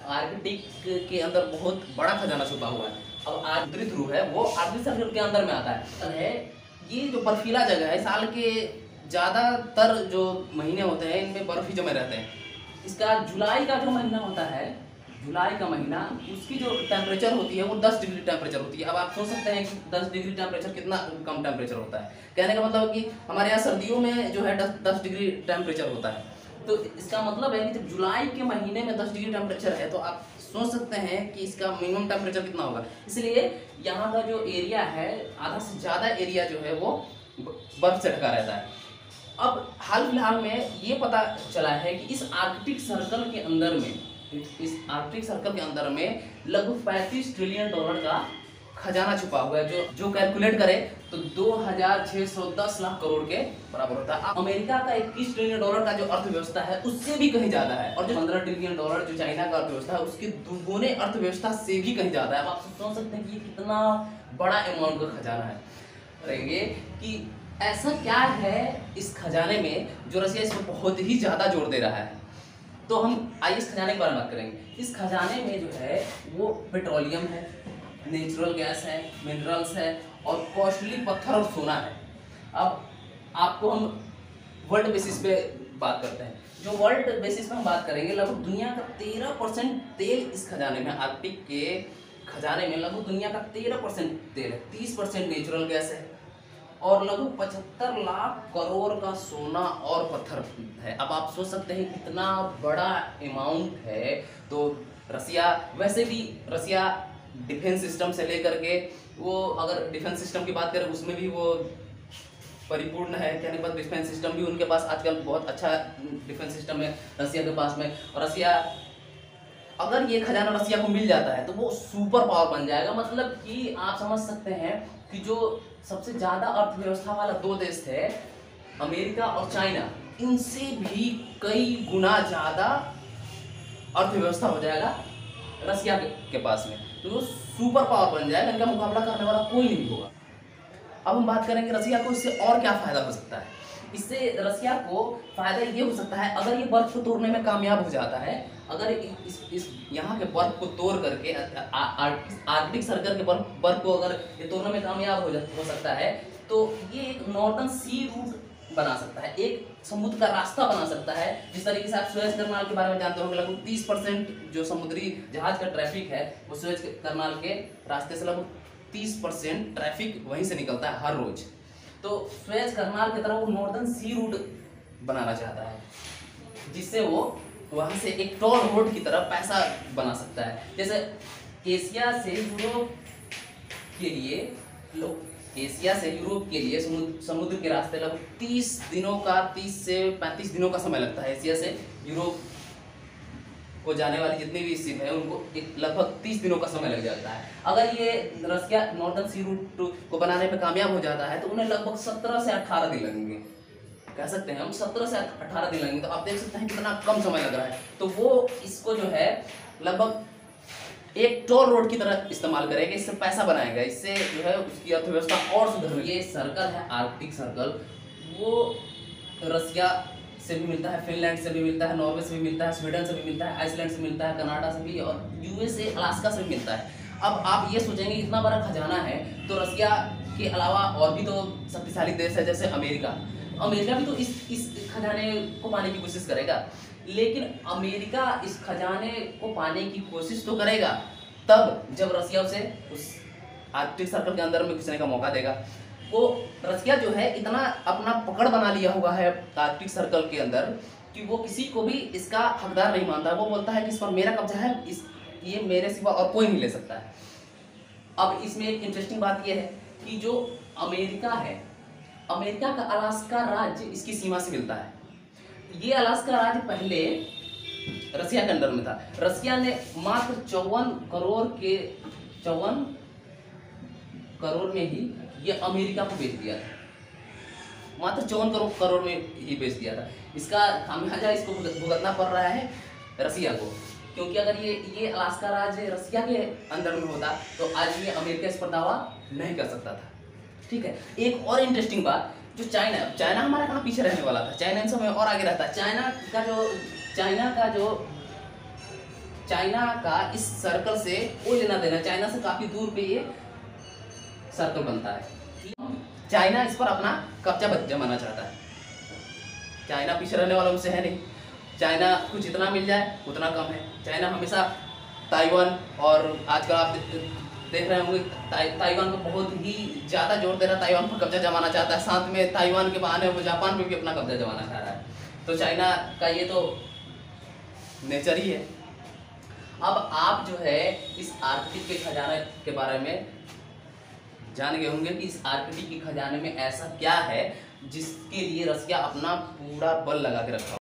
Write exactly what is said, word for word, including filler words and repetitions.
Arctic के अंदर बहुत बड़ा खजाना छुपा हुआ है। अब आर्कटिक ध्रुव है वो आर्कटिक सर्कल के अंदर में आता है। ये जो बर्फीला जगह है, साल के ज़्यादातर जो महीने होते हैं इनमें बर्फ ही जमे रहते हैं। इसका जुलाई का जो महीना होता है, जुलाई का महीना, उसकी जो टेम्परेचर होती है वो दस डिग्री टेम्परेचर होती है। अब आप सोच सकते हैं कि दस डिग्री टेम्परेचर कितना कम टेम्परेचर होता है। कहने का मतलब कि हमारे यहाँ सर्दियों में जो है दस डिग्री टेम्परेचर होता है। तो इसका मतलब है कि जब जुलाई के महीने में दस डिग्री टेम्परेचर है तो आप सोच सकते हैं कि इसका मिनिमम टेम्परेचर कितना होगा। इसलिए यहाँ का जो एरिया है, आधा से ज़्यादा एरिया जो है वो बर्फ से ढका रहता है। अब हाल फिलहाल में ये पता चला है कि इस आर्कटिक सर्कल के अंदर में इस आर्कटिक सर्कल के अंदर में लगभग पैंतीस ट्रिलियन डॉलर का खजाना छुपा हुआ है, जो जो कैलकुलेट करे तो दो हजार छः सौ दस लाख करोड़ के बराबर होता है। अमेरिका का इक्कीस ट्रिलियन डॉलर का जो अर्थव्यवस्था है उससे भी कहीं ज्यादा है, और जो पंद्रह ट्रिलियन डॉलर जो चाइना का अर्थव्यवस्था है उसके दुगुने अर्थव्यवस्था से भी कहीं ज्यादा है। अब आप सोच सकते हैं कि ये कितना बड़ा अमाउंट का खजाना है रहेंगे कि ऐसा क्या है इस खजाने में जो रसिया इसमें बहुत ही ज्यादा जोर दे रहा है। तो हम आइए इस खजाने के बारे में बात करेंगे। इस खजाने में जो है वो पेट्रोलियम है, नेचुरल गैस है, मिनरल्स है और कॉस्टली पत्थर और सोना है। अब आपको हम वर्ल्ड बेसिस पे बात करते हैं। जो वर्ल्ड बेसिस पे हम बात करेंगे, लगभग दुनिया का तेरह परसेंट तेल इस खजाने में, आर्कटिक के खजाने में लगभग दुनिया का तेरह परसेंट तेल है, तीस परसेंट नेचुरल गैस है और लगभग पचहत्तर लाख करोड़ का सोना और पत्थर है। अब आप सोच सकते हैं कितना बड़ा अमाउंट है। तो रसिया, वैसे भी रसिया डिफेंस सिस्टम से लेकर के, वो अगर डिफेंस सिस्टम की बात करें उसमें भी वो परिपूर्ण है। कहने पर डिफेंस सिस्टम भी उनके पास आजकल बहुत अच्छा डिफेंस सिस्टम है रसिया के पास में। और रसिया, अगर ये खजाना रसिया को मिल जाता है तो वो सुपर पावर बन जाएगा। मतलब कि आप समझ सकते हैं कि जो सबसे ज़्यादा अर्थव्यवस्था वाला दो देश थे, अमेरिका और चाइना, इनसे भी कई गुना ज़्यादा अर्थव्यवस्था हो जाएगा रसिया के, के पास में। तो वो सुपर पावर बन जाएगा, इनका मुकाबला करने वाला कोई नहीं होगा। अब हम बात करेंगे रसिया को इससे और क्या फ़ायदा हो सकता है। इससे रसिया को फ़ायदा ये हो सकता है, अगर ये बर्फ़ को तोड़ने में कामयाब हो जाता है, अगर इस इस यहाँ के बर्फ़ को तोड़ करके आर्कटिक सर्कल के बर्फ बर्फ को अगर ये तोड़ने में कामयाब हो, हो सकता है तो ये एक नॉर्दर्न सी रूट बना सकता है, एक समुद्र का रास्ता बना सकता है। जिस तरीके से आप स्वेज कैनाल के बारे में जानते होंगे, लगभग तीस परसेंट जो समुद्री जहाज का ट्रैफिक है वो स्वेज कैनाल के रास्ते से, लगभग तीस परसेंट ट्रैफिक वहीं से निकलता है हर रोज। तो स्वेज कैनाल की तरह वो नॉर्दर्न सी रूट बनाना चाहता है, जिससे वो वहाँ से एक टोल रोड की तरह पैसा बना सकता है। जैसे एशिया से यूरोप के लिए लोग एशिया से यूरोप के लिए समुद्र समुद्र के रास्ते लगभग तीस दिनों का तीस से पैंतीस दिनों का समय लगता है। एशिया से यूरोप को जाने वाली जितनी भी शिप है उनको एक लगभग तीस दिनों का समय लग जाता है। अगर ये रसिया नॉर्दर्न सी रूट को बनाने में कामयाब हो जाता है तो उन्हें लगभग सत्रह से अठारह दिन लगेंगे, कह सकते हैं हम सत्रह से अठारह दिन लगेंगे। तो आप देख सकते हैं कितना कम समय लग रहा है। तो वो इसको जो है लगभग एक टोल रोड की तरह इस्तेमाल करेगा, इससे पैसा बनाएगा, इससे जो है उसकी अर्थव्यवस्था और सुधर। ये सर्कल है आर्कटिक सर्कल, वो रसिया से भी मिलता है, फिनलैंड से भी मिलता है, नॉर्वे से भी मिलता है, स्वीडन से भी मिलता है, आइसलैंड से मिलता है, कनाडा से भी, और यूएसए अलास्का से भी मिलता है। अब आप ये सोचेंगे इतना बड़ा खजाना है तो रसिया के अलावा और भी तो शक्तिशाली देश है, जैसे अमेरिका। अमेरिका भी तो इस इस खजाने को पाने की कोशिश करेगा, लेकिन अमेरिका इस खजाने को पाने की कोशिश तो करेगा तब जब रसिया उसे उस आर्कटिक सर्कल के अंदर में घुसने का मौका देगा। वो रसिया जो है इतना अपना पकड़ बना लिया हुआ है आर्कटिक सर्कल के अंदर कि वो किसी को भी इसका हकदार नहीं मानता। वो बोलता है कि इस पर मेरा कब्जा है, इस ये मेरे सिवा और कोई नहीं ले सकता है। अब इसमें एक इंटरेस्टिंग बात यह है कि जो अमेरिका है, अमेरिका का अलास्का राज्य इसकी सीमा से मिलता है। ये अलास्का राज्य पहले रसिया के अंदर में था। रसिया ने मात्र चौवन करोड़ के चौवन करोड़ में ही ये अमेरिका को बेच दिया था, मात्र चौवन करोड़ करोड़ में ही बेच दिया था। इसका खामियाजा इसको भुगतना पड़ रहा है रसिया को, क्योंकि अगर ये ये अलास्का राज्य रसिया के अंदर में होता तो आज ये अमेरिका इस पर दावा नहीं कर सकता था। ठीक है, एक और इंटरेस्टिंग बात, जो चाइना चाइना हमारा कहाँ पीछे रहने वाला था, चाइना इन समय और आगे रहता है। चाइना का जो चाइना का जो चाइना का इस सर्कल से कोई लेना देना, चाइना से काफी दूर पे ये सर्कल बनता है। चाइना इस पर अपना कब्जा जमाना चाहता है। चाइना पीछे रहने वालों में से है नहीं। चाइना को जितना मिल जाए उतना कम है। चाइना हमेशा ताइवान, और आजकल आप देख रहे होंगे ताइ, ताइवान को बहुत ही ज़्यादा जोर दे रहा है, ताइवान पर कब्जा जमाना चाहता है। साथ में ताइवान के बहाने वो जापान पे भी अपना कब्जा जमाना चाह रहा है। तो चाइना का ये तो नेचर ही है। अब आप जो है इस आर्कटिक के खजाने के बारे में जान गए होंगे कि इस आर्कटिक के खजाने में ऐसा क्या है जिसके लिए रसिया अपना पूरा बल लगा के रखा।